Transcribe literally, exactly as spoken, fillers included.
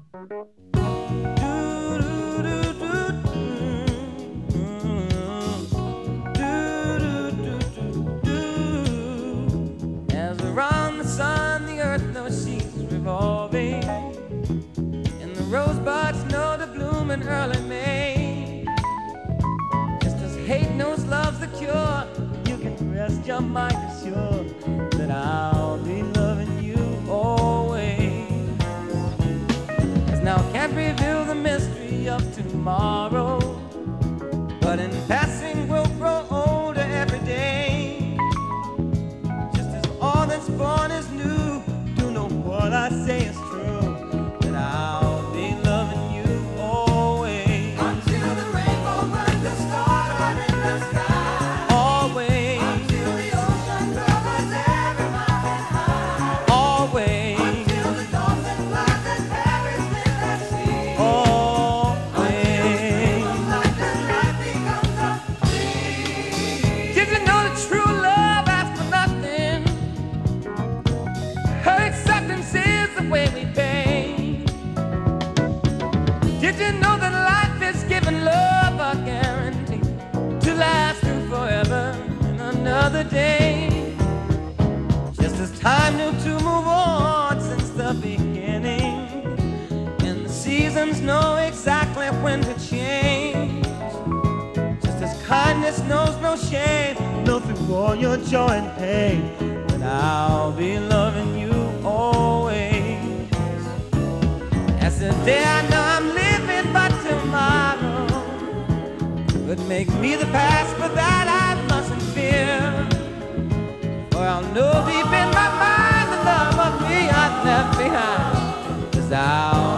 As around the sun, the earth knows she's revolving, and the rosebuds know to bloom in early May. Just as hate knows love's the cure, you can rest your mind assured that I'll be loving you always. As now can't reveal the mystery of tomorrow, but in passing we'll grow older every day. Just as all that's born is new, do know what I say is true, that I'll be loving you always. Until the rainbow burns the stars in the sky. Always. Until the ocean covers every mountain high. Always. Until the dolphin flies and carries me the sea. Always. Life and life becomes a dream. Did you know that true love asks for nothing? Her acceptance is the way we pay. Did you know that life is giving love a guarantee to last through forever in another day? Just as time knew to move on since the beginning, and the seasons know exactly when to change. Just as kindness knows no shame, know through all your joy and pain, that I'll be loving you always. As the day I know I'm living, but tomorrow could make me the past, but that I mustn't fear. For I'll know deep in my mind the love of me I've left behind, 'cause I'll